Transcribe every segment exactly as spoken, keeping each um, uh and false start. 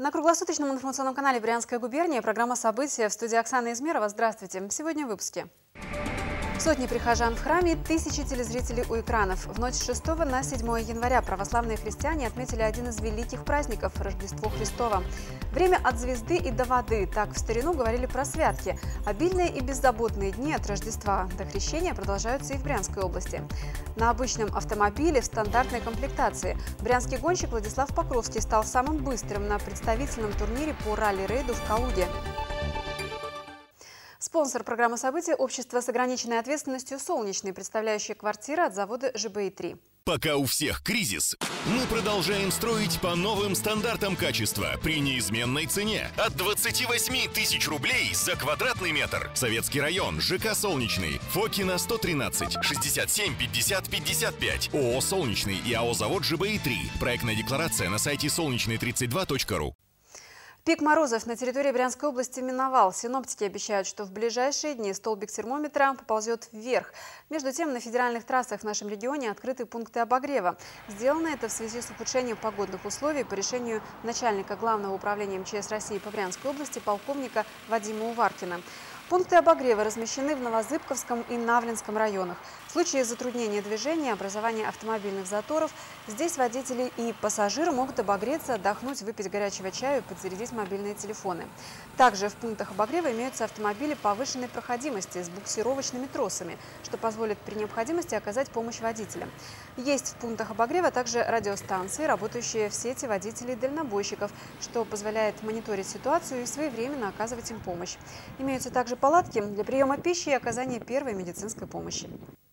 На круглосуточном информационном канале «Брянская губерния» программа «События», в студии Оксана Измерова. Здравствуйте. Сегодня в выпуске. Сотни прихожан в храме, тысячи телезрителей у экранов. В ночь с шестого на седьмое января православные христиане отметили один из великих праздников – Рождество Христово. Время от звезды и до воды – так в старину говорили про святки. Обильные и беззаботные дни от Рождества до Крещения продолжаются и в Брянской области. На обычном автомобиле в стандартной комплектации брянский гонщик Владислав Покровский стал самым быстрым на представительном турнире по ралли-рейду в Калуге. Спонсор программы «События» – общество с ограниченной ответственностью «Солнечный», представляющее квартиры от завода жэ бэ и три. Пока у всех кризис, мы продолжаем строить по новым стандартам качества при неизменной цене. От двадцати восьми тысяч рублей за квадратный метр. Советский район, ЖК «Солнечный», Фокина сто тринадцать, шестьдесят семь пятьдесят пятьдесят пять, ООО «Солнечный» и АО «Завод жэ бэ и три». Проектная декларация на сайте солнечный тридцать два точка ру. Пик морозов на территории Брянской области миновал. Синоптики обещают, что в ближайшие дни столбик термометра поползет вверх. Между тем, на федеральных трассах в нашем регионе открыты пункты обогрева. Сделано это в связи с ухудшением погодных условий по решению начальника Главного управления эм че эс России по Брянской области полковника Вадима Уваркина. Пункты обогрева размещены в Новозыбковском и Навлинском районах. В случае затруднения движения, образования автомобильных заторов, здесь водители и пассажиры могут обогреться, отдохнуть, выпить горячего чая и подзарядить мобильные телефоны. Также в пунктах обогрева имеются автомобили повышенной проходимости с буксировочными тросами, что позволит при необходимости оказать помощь водителям. Есть в пунктах обогрева также радиостанции, работающие в сети водителей и дальнобойщиков, что позволяет мониторить ситуацию и своевременно оказывать им помощь. Имеются также палатки для приема пищи и оказания первой медицинской помощи.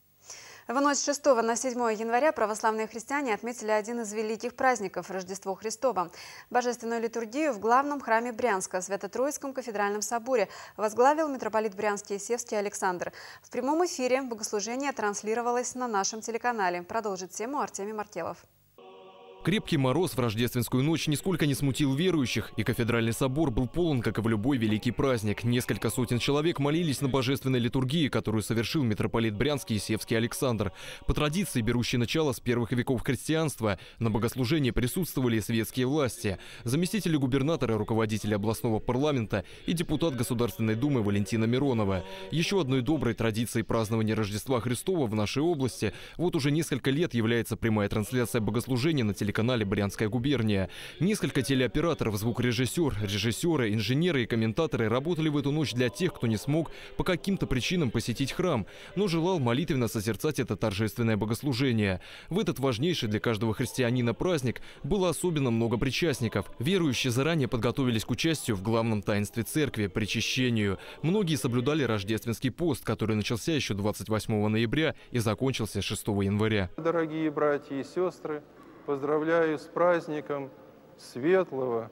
В ночь с шестого на седьмое января православные христиане отметили один из великих праздников – Рождество Христово. Божественную литургию в главном храме Брянска, Свято-Троицком кафедральном соборе, возглавил митрополит Брянский и Севский Александр. В прямом эфире богослужение транслировалось на нашем телеканале. Продолжит тему Артемий Маркелов. Крепкий мороз в рождественскую ночь нисколько не смутил верующих, и кафедральный собор был полон, как и в любой великий праздник. Несколько сотен человек молились на божественной литургии, которую совершил митрополит Брянский и Севский Александр. По традиции, берущей начало с первых веков христианства, на богослужении присутствовали светские власти, заместители губернатора, руководители областного парламента и депутат Государственной Думы Валентина Миронова. Еще одной доброй традицией празднования Рождества Христова в нашей области вот уже несколько лет является прямая трансляция богослужения на телеканале канале «Брянская губерния». Несколько телеоператоров, звукорежиссер, режиссеры, инженеры и комментаторы работали в эту ночь для тех, кто не смог по каким-то причинам посетить храм, но желал молитвенно созерцать это торжественное богослужение. В этот важнейший для каждого христианина праздник было особенно много причастников. Верующие заранее подготовились к участию в главном таинстве церкви – причащению. Многие соблюдали рождественский пост, который начался еще двадцать восьмого ноября и закончился шестого января. Дорогие братья и сестры, поздравляю с праздником светлого,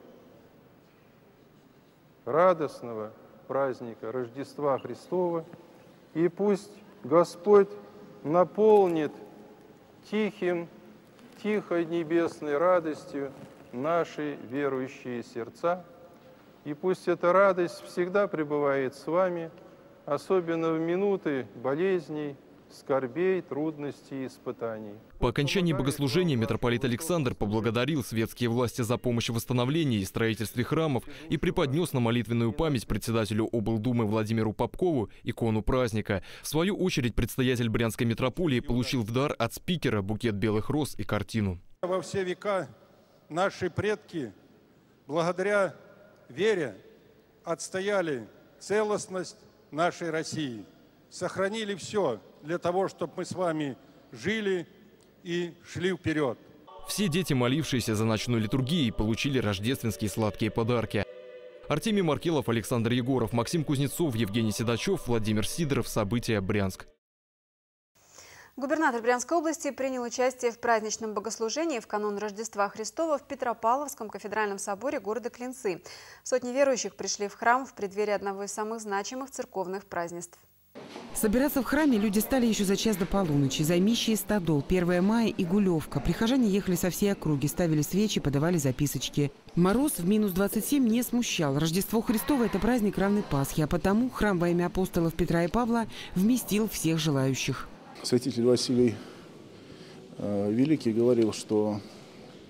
радостного праздника Рождества Христова. И пусть Господь наполнит тихим, тихой небесной радостью наши верующие сердца. И пусть эта радость всегда пребывает с вами, особенно в минуты болезней, скорбей, трудностей и испытаний. По окончании богослужения митрополит Александр поблагодарил светские власти за помощь в восстановлении и строительстве храмов и преподнес на молитвенную память председателю облдумы Владимиру Попкову икону праздника. В свою очередь предстоятель Брянской митрополии получил в дар от спикера букет белых роз и картину. Во все века наши предки, благодаря вере, отстояли целостность нашей России, сохранили все для того, чтобы мы с вами жили и шли вперед. Все дети, молившиеся за ночной литургией, получили рождественские сладкие подарки. Артемий Маркелов, Александр Егоров, Максим Кузнецов, Евгений Седачев, Владимир Сидоров. События, Брянск. Губернатор Брянской области принял участие в праздничном богослужении в канун Рождества Христова в Петропавловском кафедральном соборе города Клинцы. Сотни верующих пришли в храм в преддверии одного из самых значимых церковных празднеств. Собираться в храме люди стали еще за час до полуночи. Займище и стадол, первое мая и Гулевка. Прихожане ехали со всей округи, ставили свечи, подавали записочки. Мороз в минус двадцать семь не смущал. Рождество Христово – это праздник равной Пасхи, а потому храм во имя апостолов Петра и Павла вместил всех желающих. Святитель Василий Великий говорил, что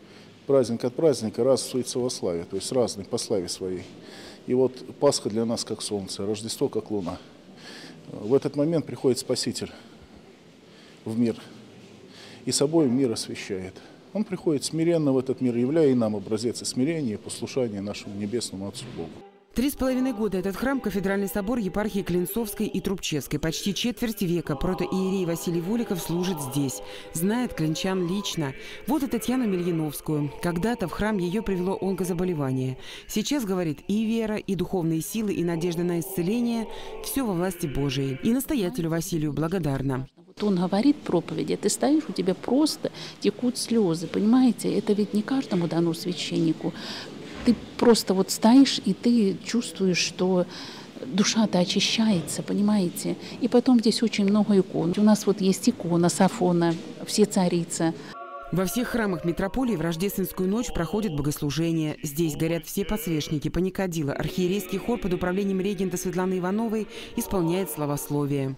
праздник от праздника радуется во славе, то есть разный по славе своей. И вот Пасха для нас как солнце, Рождество как луна. В этот момент приходит Спаситель в мир и собой мир освящает. Он приходит смиренно в этот мир, являя и нам образец и смирения, и послушания нашему небесному Отцу Богу. Три с половиной года этот храм – кафедральный собор епархии Клинцовской и Трубчевской. Почти четверть века протоиерей Василий Воликов служит здесь. Знает клинчан лично. Вот и Татьяну Мельяновскую. Когда-то в храм ее привело онкозаболевание. Сейчас, говорит, и вера, и духовные силы, и надежда на исцеление – все во власти Божией. И настоятелю Василию благодарна. Он говорит проповеди, а ты стоишь, у тебя просто текут слезы, понимаете? Это ведь не каждому дано священнику. Ты просто вот стоишь, и ты чувствуешь, что душа-то очищается, понимаете? И потом здесь очень много икон. У нас вот есть икона Сафона, все царица. Во всех храмах митрополии в рождественскую ночь проходит богослужение. Здесь горят все подсвечники, паникадила. Архиерейский хор под управлением регента Светланы Ивановой исполняет славословие.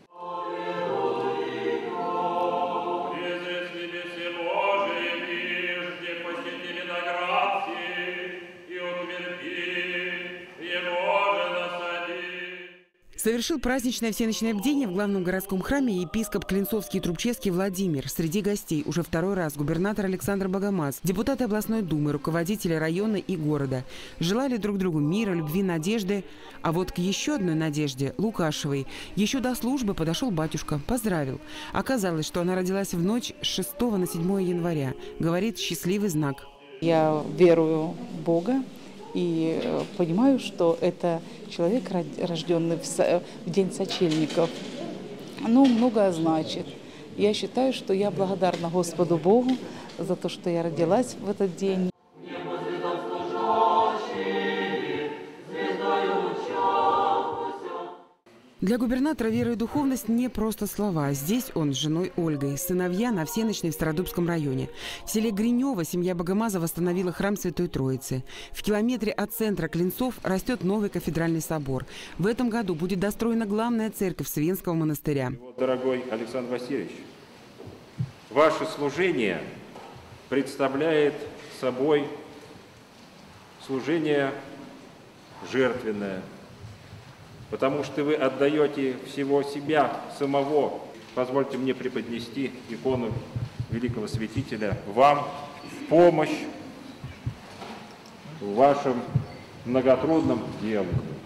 Совершил праздничное всеночное бдение в главном городском храме епископ Клинцовский и Трубчевский Владимир. Среди гостей уже второй раз губернатор Александр Богомаз, депутаты областной думы, руководители района и города. Желали друг другу мира, любви, надежды. А вот к еще одной надежде, Лукашевой, еще до службы подошел батюшка, поздравил. Оказалось, что она родилась в ночь с шестого на седьмое января. Говорит, счастливый знак. Я верую в Бога. И понимаю, что это человек, рожденный в день сочельников. Ну, многое значит. Я считаю, что я благодарна Господу Богу за то, что я родилась в этот день. Для губернатора вера и духовность не просто слова. Здесь он с женой Ольгой. Сыновья на всеночной в Стародубском районе. В селе Гринево семья Богомаза восстановила храм Святой Троицы. В километре от центра Клинцов растет новый кафедральный собор. В этом году будет достроена главная церковь Свенского монастыря. Дорогой Александр Васильевич, ваше служение представляет собой служение жертвенное, потому что вы отдаете всего себя самого. Позвольте мне преподнести икону великого святителя вам в помощь в вашем многотрудном деле.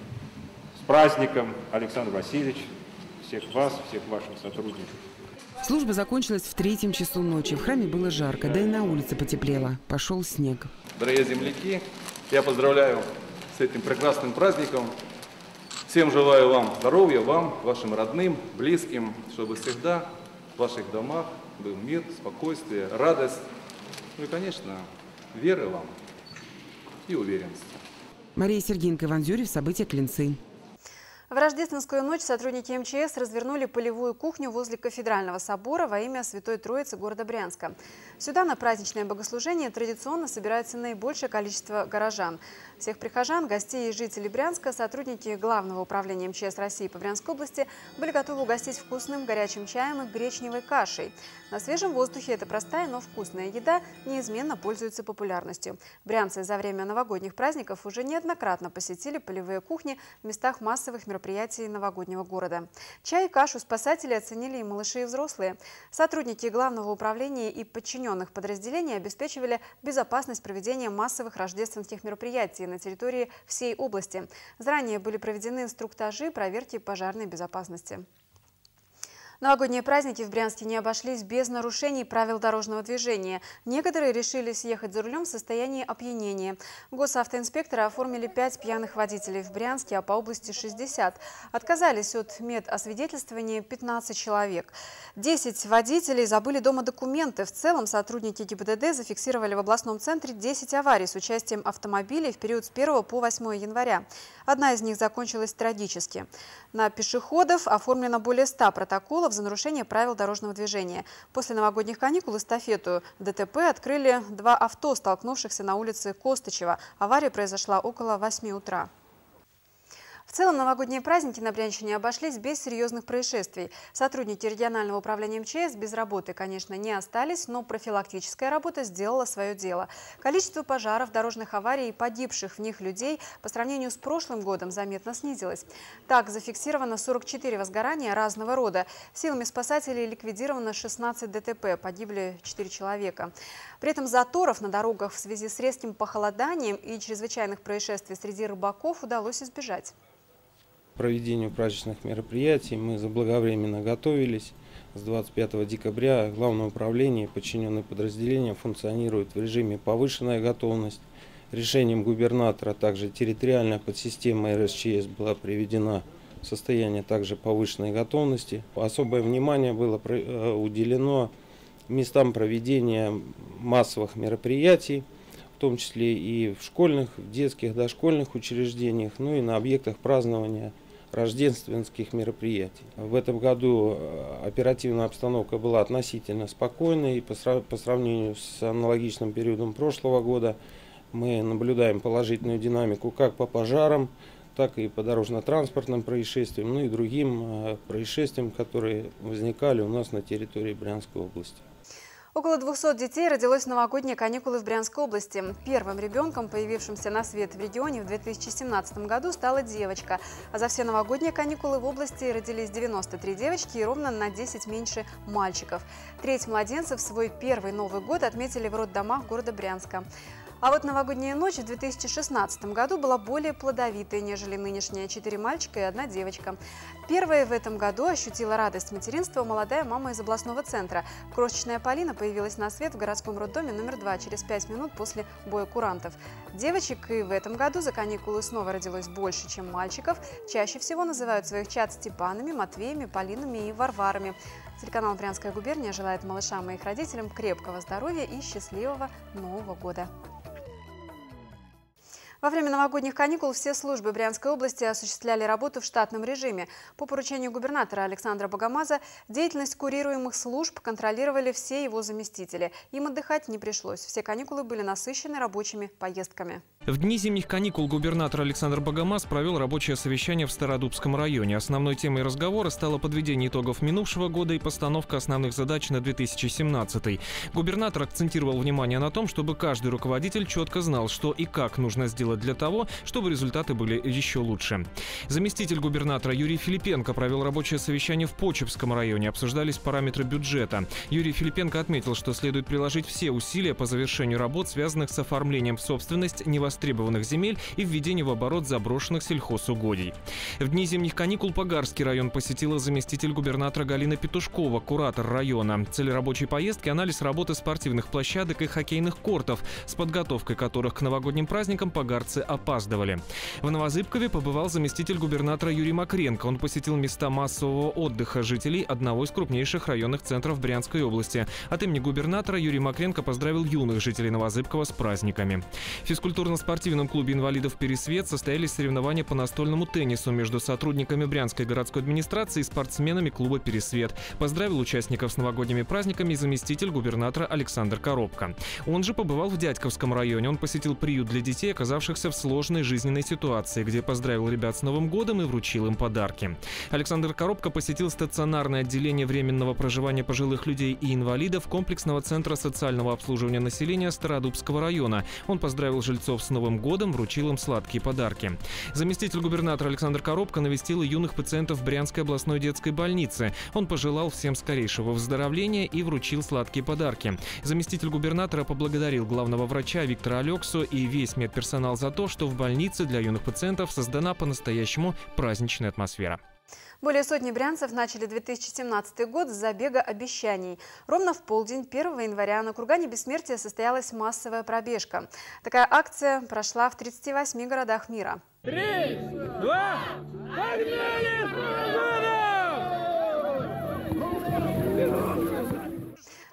С праздником, Александр Васильевич, всех вас, всех ваших сотрудников. Служба закончилась в третьем часу ночи. В храме было жарко, да и на улице потеплело. Пошел снег. Дорогие земляки, я поздравляю с этим прекрасным праздником. Всем желаю вам здоровья, вам, вашим родным, близким, чтобы всегда в ваших домах был мир, спокойствие, радость. Ну и, конечно, веры вам и уверенности. Мария Сергеенко, Иван Зюрев, события Клинцы. В рождественскую ночь сотрудники эм че эс развернули полевую кухню возле кафедрального собора во имя Святой Троицы города Брянска. Сюда на праздничное богослужение традиционно собирается наибольшее количество горожан. Всех прихожан, гостей и жителей Брянска сотрудники Главного управления эм че эс России по Брянской области были готовы угостить вкусным горячим чаем и гречневой кашей. На свежем воздухе эта простая, но вкусная еда неизменно пользуется популярностью. Брянцы за время новогодних праздников уже неоднократно посетили полевые кухни в местах массовых мероприятий новогоднего города. Чай и кашу спасатели оценили и малыши, и взрослые. Сотрудники Главного управления и подчиненных подразделений обеспечивали безопасность проведения массовых рождественских мероприятий на территории всей области. Заранее были проведены инструктажи проверки пожарной безопасности. Новогодние праздники в Брянске не обошлись без нарушений правил дорожного движения. Некоторые решили съехать за рулем в состоянии опьянения. Госавтоинспекторы оформили пять пьяных водителей в Брянске, а по области шестьдесят. Отказались от медосвидетельствования пятнадцать человек. десять водителей забыли дома документы. В целом сотрудники ГИБДД зафиксировали в областном центре десять аварий с участием автомобилей в период с первого по восьмое января. Одна из них закончилась трагически. На пешеходов оформлено более ста протоколов за нарушение правил дорожного движения. После новогодних каникул эстафету ДТП открыли два авто, столкнувшихся на улице Костычева. Авария произошла около восьми утра. В В целом новогодние праздники на Брянщине обошлись без серьезных происшествий. Сотрудники регионального управления эм че эс без работы, конечно, не остались, но профилактическая работа сделала свое дело. Количество пожаров, дорожных аварий и погибших в них людей по сравнению с прошлым годом заметно снизилось. Так, зафиксировано сорок четыре возгорания разного рода. Силами спасателей ликвидировано шестнадцать дэ тэ пэ, погибли четыре человека. При этом заторов на дорогах в связи с резким похолоданием и чрезвычайных происшествий среди рыбаков удалось избежать. К проведению праздничных мероприятий мы заблаговременно готовились. С двадцать пятого декабря Главное управление и подчиненные подразделения функционируют в режиме повышенная готовность. Решением губернатора также территориальная подсистема эр эс че эс была приведена в состояние также повышенной готовности. Особое внимание было уделено местам проведения массовых мероприятий, в том числе и в школьных, в детских, дошкольных учреждениях, ну и на объектах празднования рождественских мероприятий. В этом году оперативная обстановка была относительно спокойной, и по сравнению с аналогичным периодом прошлого года мы наблюдаем положительную динамику как по пожарам, так и по дорожно-транспортным происшествиям, ну и другим происшествиям, которые возникали у нас на территории Брянской области. Около двухсот детей родилось в новогодние каникулы в Брянской области. Первым ребенком, появившимся на свет в регионе в две тысячи семнадцатом году, стала девочка. А за все новогодние каникулы в области родились девяносто три девочки и ровно на десять меньше мальчиков. Треть младенцев свой первый Новый год отметили в роддомах города Брянска. А вот новогодняя ночь в две тысячи шестнадцатом году была более плодовитой, нежели нынешняя. Четыре мальчика и одна девочка. Первой в этом году ощутила радость материнства молодая мама из областного центра. Крошечная Полина появилась на свет в городском роддоме номер два через пять минут после боя курантов. Девочек и в этом году за каникулы снова родилось больше, чем мальчиков. Чаще всего называют своих чад Степанами, Матвеями, Полинами и Варварами. Телеканал «Брянская губерния» желает малышам и их родителям крепкого здоровья и счастливого Нового года. Во время новогодних каникул все службы Брянской области осуществляли работу в штатном режиме. По поручению губернатора Александра Богомаза деятельность курируемых служб контролировали все его заместители. Им отдыхать не пришлось. Все каникулы были насыщены рабочими поездками. В дни зимних каникул губернатор Александр Богомаз провел рабочее совещание в Стародубском районе. Основной темой разговора стало подведение итогов минувшего года и постановка основных задач на две тысячи семнадцатый. Губернатор акцентировал внимание на том, чтобы каждый руководитель четко знал, что и как нужно сделать для того, чтобы результаты были еще лучше. Заместитель губернатора Юрий Филипенко провел рабочее совещание в Почепском районе. Обсуждались параметры бюджета. Юрий Филипенко отметил, что следует приложить все усилия по завершению работ, связанных с оформлением в собственность невостребованных земель и введением в оборот заброшенных сельхозугодий. В дни зимних каникул Погарский район посетила заместитель губернатора Галина Петушкова, куратор района. Цель рабочей поездки – анализ работы спортивных площадок и хоккейных кортов, с подготовкой которых к новогодним праздникам погарцы опаздывали. В Новозыбкове побывал заместитель губернатора Юрий Макренко. Он посетил места массового отдыха жителей одного из крупнейших районных центров Брянской области. От имени губернатора Юрий Макренко поздравил юных жителей Новозыбкова с праздниками. В физкультурно-спортивном клубе инвалидов «Пересвет» состоялись соревнования по настольному теннису между сотрудниками Брянской городской администрации и спортсменами клуба «Пересвет». Поздравил участников с новогодними праздниками заместитель губернатора Александр Коробко. Он же побывал в Дядьковском районе. Он посетил приют для детей, оказавшихся в сложной жизненной ситуации, где поздравил ребят с Новым годом и вручил им подарки. Александр Коробко посетил стационарное отделение временного проживания пожилых людей и инвалидов комплексного центра социального обслуживания населения Стародубского района. Он поздравил жильцов с Новым годом, вручил им сладкие подарки. Заместитель губернатора Александр Коробко навестил юных пациентов Брянской областной детской больницы. Он пожелал всем скорейшего выздоровления и вручил сладкие подарки. Заместитель губернатора поблагодарил главного врача Виктора Алексу и весь медперсонал за то, что в больнице для юных пациентов создана по-настоящему праздничная атмосфера. Более сотни брянцев начали две тысячи семнадцатый год с забега обещаний. Ровно в полдень первого января на кургане Бессмертия состоялась массовая пробежка. Такая акция прошла в тридцати восьми городах мира. Три, два, погнали!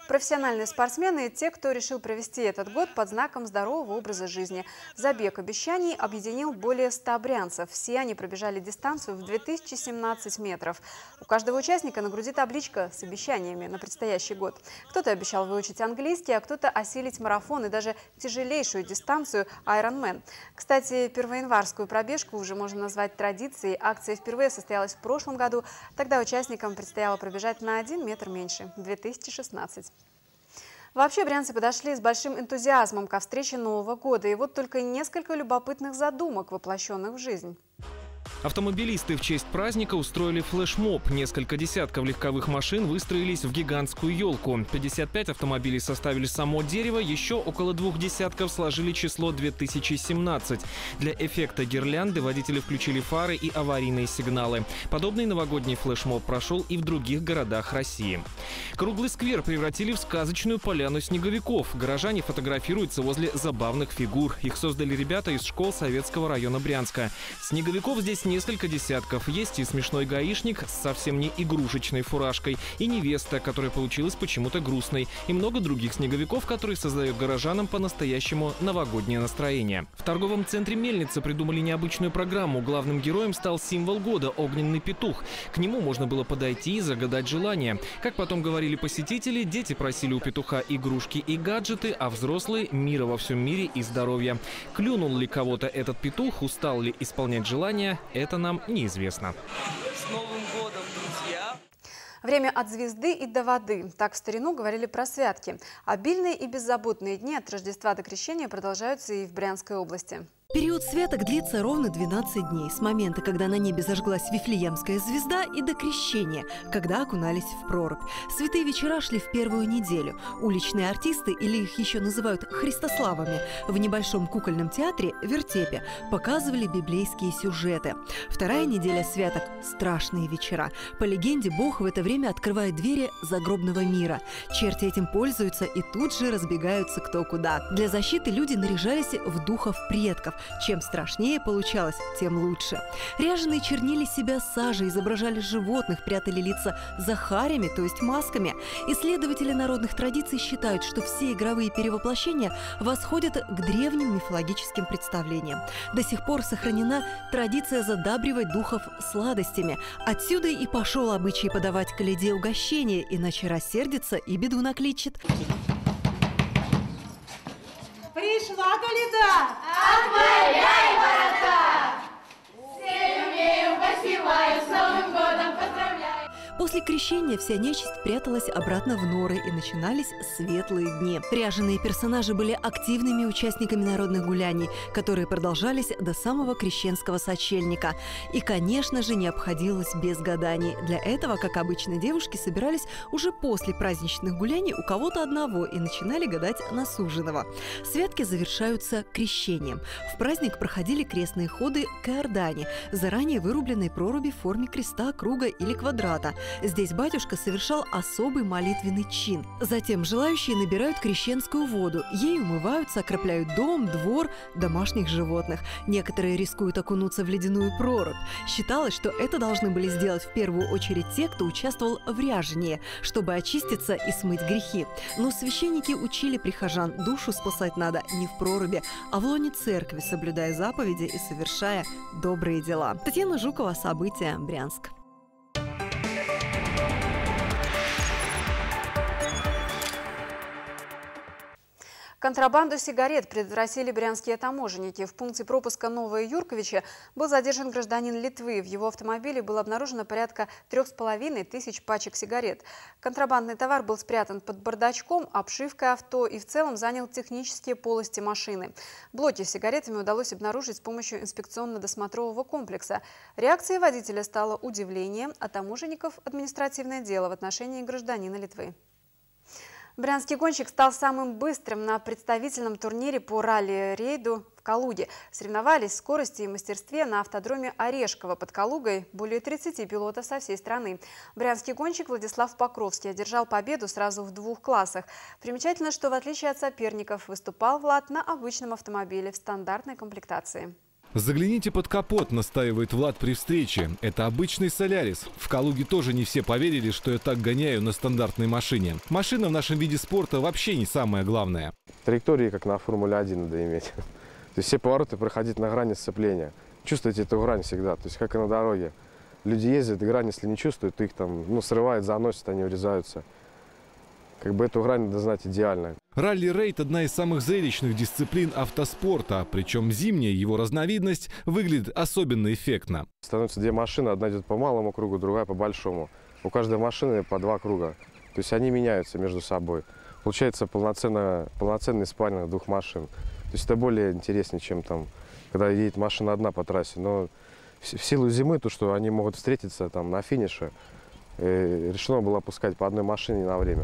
Профессиональные спортсмены и те, кто решил провести этот год под знаком здорового образа жизни. Забег обещаний объединил более ста брянцев. Все они пробежали дистанцию в две тысячи семнадцать метров. У каждого участника на груди табличка с обещаниями на предстоящий год. Кто-то обещал выучить английский, а кто-то осилить марафон и даже тяжелейшую дистанцию Ironman. Кстати, первоянварскую пробежку уже можно назвать традицией. Акция впервые состоялась в прошлом году. Тогда участникам предстояло пробежать на один метр меньше – две тысячи шестнадцать. Вообще, брянцы подошли с большим энтузиазмом ко встрече Нового года. И вот только несколько любопытных задумок, воплощенных в жизнь. Автомобилисты в честь праздника устроили флешмоб. Несколько десятков легковых машин выстроились в гигантскую елку. пятьдесят пять автомобилей составили само дерево, еще около двух десятков сложили число две тысячи семнадцать. Для эффекта гирлянды водители включили фары и аварийные сигналы. Подобный новогодний флешмоб прошел и в других городах России. Круглый сквер превратили в сказочную поляну снеговиков. Горожане фотографируются возле забавных фигур. Их создали ребята из школ Советского района Брянска. Снеговиков здесь несколько десятков. Есть и смешной гаишник с совсем не игрушечной фуражкой, и невеста, которая получилась почему-то грустной, и много других снеговиков, которые создают горожанам по-настоящему новогоднее настроение. В торговом центре Мельница придумали необычную программу. Главным героем стал символ года – огненный петух. К нему можно было подойти и загадать желание. Как потом говорили посетители, дети просили у петуха игрушки и гаджеты, а взрослые – мира во всем мире и здоровья. Клюнул ли кого-то этот петух, устал ли исполнять желания – это нам неизвестно. С Новым годом, друзья! Время от звезды и до воды. Так в старину говорили про святки. Обильные и беззаботные дни от Рождества до Крещения продолжаются и в Брянской области. Период святок длится ровно двенадцать дней, с момента, когда на небе зажглась Вифлеемская звезда, и до Крещения, когда окунались в прорубь. Святые вечера шли в первую неделю. Уличные артисты, или их еще называют христославами, в небольшом кукольном театре «Вертепе» показывали библейские сюжеты. Вторая неделя святок – страшные вечера. По легенде, Бог в это время открывает двери загробного мира. Черти этим пользуются и тут же разбегаются кто куда. Для защиты люди наряжались в духов предков. Чем страшнее получалось, тем лучше. Ряженые чернили себя сажей, изображали животных, прятали лица за харями, то есть масками. Исследователи народных традиций считают, что все игровые перевоплощения восходят к древним мифологическим представлениям. До сих пор сохранена традиция задабривать духов сладостями. Отсюда и пошел обычай подавать коляде угощение, иначе рассердится и беду накличет. Пришла коляда! Отворяй ворота! Всем посеваю, с Новым годом поздравляю! После крещения вся нечисть пряталась обратно в норы, и начинались светлые дни. Ряженые персонажи были активными участниками народных гуляний, которые продолжались до самого крещенского сочельника. И, конечно же, не обходилось без гаданий. Для этого, как обычно, девушки собирались уже после праздничных гуляний у кого-то одного и начинали гадать на суженого. Святки завершаются крещением. В праздник проходили крестные ходы к Иордане, заранее вырубленной проруби в форме креста, круга или квадрата. Здесь батюшка совершал особый молитвенный чин. Затем желающие набирают крещенскую воду. Ей умываются, окропляют дом, двор, домашних животных. Некоторые рискуют окунуться в ледяную прорубь. Считалось, что это должны были сделать в первую очередь те, кто участвовал в ряжении, чтобы очиститься и смыть грехи. Но священники учили прихожан: душу спасать надо не в проруби, а в лоне церкви, соблюдая заповеди и совершая добрые дела. Татьяна Жукова, события, Брянск. Контрабанду сигарет предотвратили брянские таможенники. В пункте пропуска Новое Юрковичи был задержан гражданин Литвы. В его автомобиле было обнаружено порядка трех с половиной тысяч пачек сигарет. Контрабандный товар был спрятан под бардачком, обшивкой авто и в целом занял технические полости машины. Блоки с сигаретами удалось обнаружить с помощью инспекционно-досмотрового комплекса. Реакцией водителя стало удивление, а таможенников – административное дело в отношении гражданина Литвы. Брянский гонщик стал самым быстрым на представительном турнире по ралли-рейду в Калуге. Соревновались в скорости и мастерстве на автодроме Орешково под Калугой более тридцати пилотов со всей страны. Брянский гонщик Владислав Покровский одержал победу сразу в двух классах. Примечательно, что в отличие от соперников выступал Влад на обычном автомобиле в стандартной комплектации. Загляните под капот, настаивает Влад при встрече. Это обычный Солярис. В Калуге тоже не все поверили, что я так гоняю на стандартной машине. Машина в нашем виде спорта вообще не самое главное. Траектории, как на Формуле один, надо иметь. То есть все повороты проходить на грани сцепления. Чувствуйте эту грань всегда, то есть как и на дороге. Люди ездят, грань, если не чувствуют, то их там ну, срывает, заносит, они врезаются. Как бы эту грань надо знать идеально. Ралли-рейд – одна из самых зрелищных дисциплин автоспорта. Причем зимняя его разновидность выглядит особенно эффектно. Становятся две машины, одна идет по малому кругу, другая по большому. У каждой машины по два круга. То есть они меняются между собой. Получается полноценно, полноценный спарринг двух машин. То есть это более интереснее, чем там, когда едет машина одна по трассе. Но в силу зимы, то, что они могут встретиться там на финише, э, решено было пускать по одной машине на время.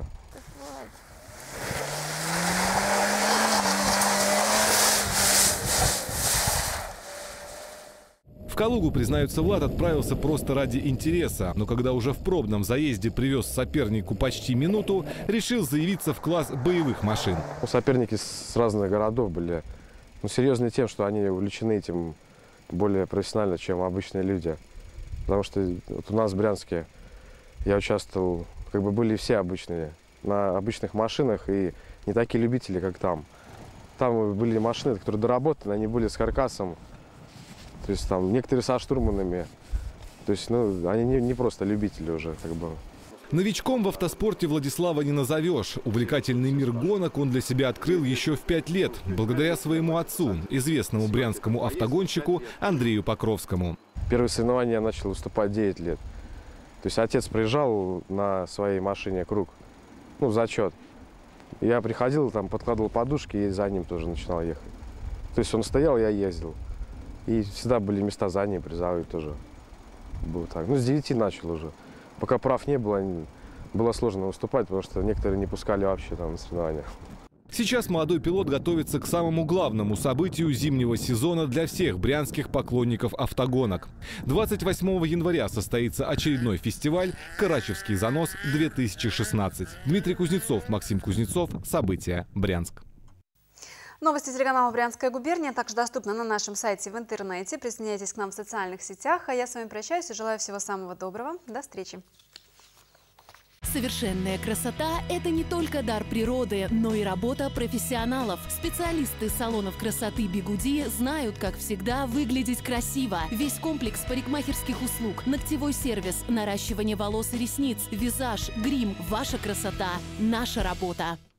В Калугу, признается Влад, отправился просто ради интереса. Но когда уже в пробном заезде привез сопернику почти минуту, решил заявиться в класс боевых машин. Ну, соперники с разных городов были ну, серьезны тем, что они увлечены этим более профессионально, чем обычные люди. Потому что вот у нас в Брянске я участвовал, как бы были все обычные, на обычных машинах и не такие любители, как там. Там были машины, которые доработаны, они были с каркасом. То есть там некоторые со штурманами, то есть ну, они не, не просто любители уже, как бы. Новичком в автоспорте Владислава не назовешь. Увлекательный мир гонок он для себя открыл еще в пять лет, благодаря своему отцу, известному брянскому автогонщику Андрею Покровскому. Первые соревнования я начал выступать девять лет. То есть отец приезжал на своей машине круг, ну, зачет. Я приходил, там подкладывал подушки и за ним тоже начинал ехать. То есть он стоял, я ездил. И всегда были места за ней, призовые тоже. Было так. Ну, с девяти начал уже. Пока прав не было, было сложно выступать, потому что некоторые не пускали вообще там на соревнования. Сейчас молодой пилот готовится к самому главному событию зимнего сезона для всех брянских поклонников автогонок. двадцать восьмого января состоится очередной фестиваль «Карачевский занос-две тысячи шестнадцать». Дмитрий Кузнецов, Максим Кузнецов. События. Брянск. Новости телеканала «Брянская губерния» также доступны на нашем сайте в интернете. Присоединяйтесь к нам в социальных сетях. А я с вами прощаюсь и желаю всего самого доброго. До встречи. Совершенная красота – это не только дар природы, но и работа профессионалов. Специалисты салонов красоты «Бигуди» знают, как всегда, выглядеть красиво. Весь комплекс парикмахерских услуг, ногтевой сервис, наращивание волос и ресниц, визаж, грим – ваша красота – наша работа.